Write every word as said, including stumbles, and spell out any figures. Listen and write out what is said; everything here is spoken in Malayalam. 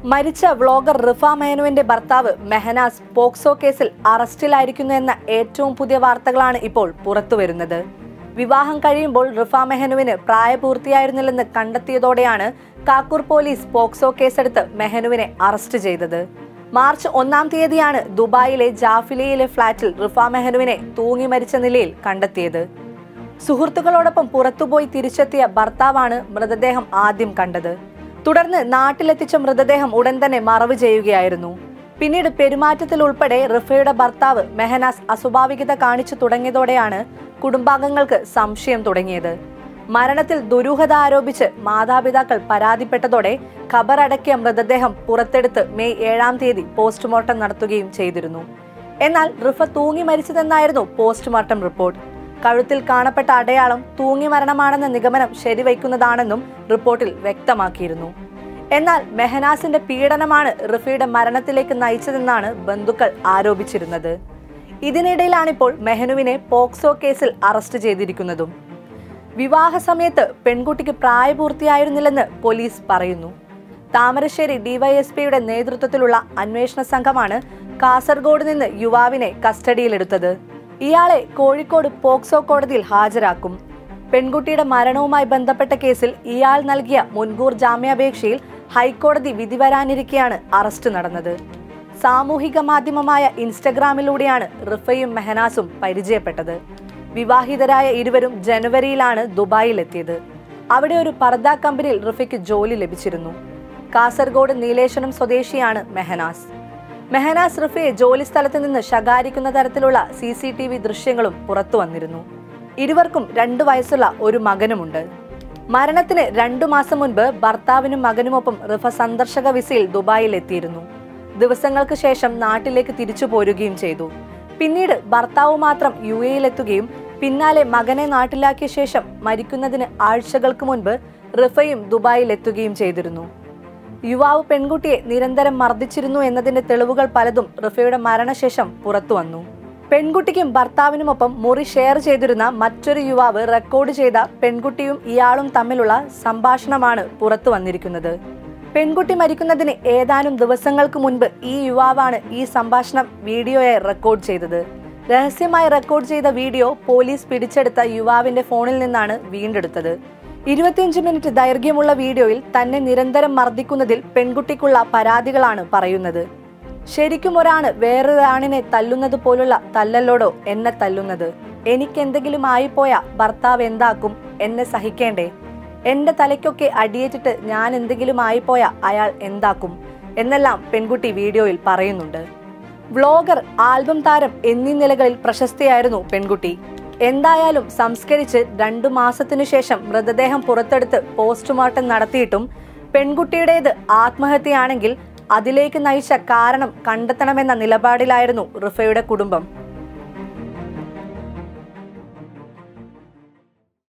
മരിച്ച വ്ളോഗർ റിഫ മേനുവിന്റെ ഭർത്താവ് മെഹനാസ് പോക്സോ കേസിൽ അറസ്റ്റിലായിരിക്കുന്നു എന്ന ഏറ്റവും പുതിയ വാർത്തകളാണ് ഇപ്പോൾ പുറത്തുവരുന്നത്. വിവാഹം കഴിയുമ്പോൾ റിഫ മെഹനുവിന് പ്രായപൂർത്തിയായിരുന്നില്ലെന്ന് കണ്ടെത്തിയതോടെയാണ് കാക്കൂർ പോലീസ് പോക്സോ കേസെടുത്ത് മെഹനുവിനെ അറസ്റ്റ് ചെയ്തത്. മാർച്ച് ഒന്നാം തീയതിയാണ് ദുബായിലെ ജാഫിലിയിലെ ഫ്ളാറ്റിൽ റിഫ മെഹനുവിനെ തൂങ്ങി മരിച്ച നിലയിൽ കണ്ടെത്തിയത്. സുഹൃത്തുക്കളോടൊപ്പം പുറത്തുപോയി തിരിച്ചെത്തിയ ഭർത്താവാണ് മൃതദേഹം ആദ്യം കണ്ടത്. തുടർന്ന് നാട്ടിലെത്തിച്ച മൃതദേഹം ഉടൻ തന്നെ മറവ് ചെയ്യുകയായിരുന്നു. പിന്നീട് പെരുമാറ്റത്തിൽ ഉൾപ്പെടെ റിഫയുടെ ഭർത്താവ് മെഹനാസ് അസ്വാഭാവികത കാണിച്ചു തുടങ്ങിയതോടെയാണ് കുടുംബാംഗങ്ങൾക്ക് സംശയം തുടങ്ങിയത്. മരണത്തിൽ ദുരൂഹത ആരോപിച്ച് മാതാപിതാക്കൾ പരാതിപ്പെട്ടതോടെ ഖബറടക്കിയ മൃതദേഹം പുറത്തെടുത്ത് മെയ് ഏഴാം തീയതി പോസ്റ്റ്മോർട്ടം നടത്തുകയും ചെയ്തിരുന്നു. എന്നാൽ റിഫ തൂങ്ങി മരിച്ചതെന്നായിരുന്നു പോസ്റ്റ്മോർട്ടം റിപ്പോർട്ട്. കഴുത്തിൽ കാണപ്പെട്ട അടയാളം തൂങ്ങി മരണമാണെന്ന നിഗമനം ശരിവയ്ക്കുന്നതാണെന്നും റിപ്പോർട്ടിൽ വ്യക്തമാക്കിയിരുന്നു. എന്നാൽ മെഹനാസിന്റെ പീഡനമാണ് റിഫയുടെ മരണത്തിലേക്ക് നയിച്ചതെന്നാണ് ബന്ധുക്കൾ ആരോപിച്ചിരുന്നത്. ഇതിനിടയിലാണിപ്പോൾ മെഹനുവിനെ പോക്സോ കേസിൽ അറസ്റ്റ് ചെയ്തിരിക്കുന്നതും. വിവാഹ സമയത്ത് പെൺകുട്ടിക്ക് പ്രായപൂർത്തിയായിരുന്നില്ലെന്ന് പോലീസ് പറയുന്നു. താമരശ്ശേരി ഡിവൈഎസ്പിയുടെ നേതൃത്വത്തിലുള്ള അന്വേഷണ സംഘമാണ് കാസർഗോഡ് നിന്ന് യുവാവിനെ കസ്റ്റഡിയിലെടുത്തത്. ഇയാളെ കോഴിക്കോട് പോക്സോ കോടതിയിൽ ഹാജരാക്കും. പെൺകുട്ടിയുടെ മരണവുമായി ബന്ധപ്പെട്ട കേസിൽ ഇയാൾ നൽകിയ മുൻകൂർ ജാമ്യാപേക്ഷയിൽ ഹൈക്കോടതി വിധി വരാനിരിക്കെയാണ് അറസ്റ്റ് നടന്നത്. സാമൂഹിക മാധ്യമമായ ഇൻസ്റ്റഗ്രാമിലൂടെയാണ് റിഫയും മെഹനാസും പരിചയപ്പെട്ടത്. വിവാഹിതരായ ഇരുവരും ജനുവരിയിലാണ് ദുബായിലെത്തിയത്. അവിടെ ഒരു പർദ കമ്പനിയിൽ റിഫയ്ക്ക് ജോലി ലഭിച്ചിരുന്നു. കാസർഗോഡ് നീലേശ്വരം സ്വദേശിയാണ് മെഹനാസ്. മെഹനാസ് റിഫയെ ജോലി സ്ഥലത്ത് നിന്ന് ശകാരിക്കുന്ന തരത്തിലുള്ള സി സി ടി വി ദൃശ്യങ്ങളും പുറത്തു വന്നിരുന്നു. ഇരുവർക്കും രണ്ടു വയസ്സുള്ള ഒരു മകനുമുണ്ട്. മരണത്തിന് രണ്ടു മാസം മുൻപ് ഭർത്താവിനും മകനുമൊപ്പം റിഫ സന്ദർശക വിസയിൽ ദുബായിൽ എത്തിയിരുന്നു. ദിവസങ്ങൾക്ക് ശേഷം നാട്ടിലേക്ക് തിരിച്ചു പോരുകയും ചെയ്തു. പിന്നീട് ഭർത്താവ് മാത്രം യു എയിലെത്തുകയും പിന്നാലെ മകനെ നാട്ടിലാക്കിയ ശേഷം മരിക്കുന്നതിന് ആഴ്ചകൾക്ക് മുൻപ് റിഫയും ദുബായിൽ എത്തുകയും ചെയ്തിരുന്നു. യുവാവ് പെൺകുട്ടിയെ നിരന്തരം മർദ്ദിച്ചിരുന്നു എന്നതിന്റെ തെളിവുകൾ പലതും റിഫയുടെ മരണശേഷം പുറത്തു വന്നു. പെൺകുട്ടിക്കും ഭർത്താവിനുമൊപ്പം മുറി ഷെയർ ചെയ്തിരുന്ന മറ്റൊരു യുവാവ് റെക്കോർഡ് ചെയ്ത പെൺകുട്ടിയും ഇയാളും തമ്മിലുള്ള സംഭാഷണമാണ് പുറത്തു വന്നിരിക്കുന്നത്. പെൺകുട്ടി മരിക്കുന്നതിന് ഏതാനും ദിവസങ്ങൾക്ക് മുൻപ് ഈ യുവാവാണ് ഈ സംഭാഷണം വീഡിയോയായി റെക്കോർഡ് ചെയ്തത്. രഹസ്യമായി റെക്കോർഡ് ചെയ്ത വീഡിയോ പോലീസ് പിടിച്ചെടുത്ത യുവാവിന്റെ ഫോണിൽ നിന്നാണ് വീണ്ടെടുത്തത്. ഇരുപത്തിയഞ്ച് മിനിറ്റ് ദൈർഘ്യമുള്ള വീഡിയോയിൽ തന്നെ നിരന്തരം മർദ്ദിക്കുന്നതിൽ പെൺകുട്ടിക്കുള്ള പരാതികളാണ് പറയുന്നത്. ശരിക്കും ഒരാണ് വേറൊരാണിനെ തല്ലുന്നത് പോലുള്ള തല്ലല്ലോടോ എന്നെ തല്ലുന്നത്. എനിക്കെന്തെങ്കിലും ആയിപ്പോയ ഭർത്താവ് എന്താക്കും? എന്നെ സഹിക്കേണ്ടേ? എന്റെ തലയ്ക്കൊക്കെ അടിയേറ്റിട്ട് ഞാൻ എന്തെങ്കിലും ആയിപ്പോയ അയാൾ എന്താക്കും എന്നെല്ലാം പെൺകുട്ടി വീഡിയോയിൽ പറയുന്നുണ്ട്. വ്ളോഗർ, ആൽബം താരം എന്നീ നിലകളിൽ പ്രശസ്തിയായിരുന്നു പെൺകുട്ടി. എന്തായാലും സംസ്കരിച്ച് രണ്ടു മാസത്തിനു ശേഷം മൃതദേഹം പുറത്തെടുത്ത് പോസ്റ്റ്മോർട്ടം നടത്തിയിട്ടും പെൺകുട്ടിയുടേത് ആത്മഹത്യയാണെങ്കിൽ അതിലേക്ക് നയിച്ച കാരണം കണ്ടെത്തണമെന്ന നിലപാടിലായിരുന്നു റിഫയുടെ കുടുംബം.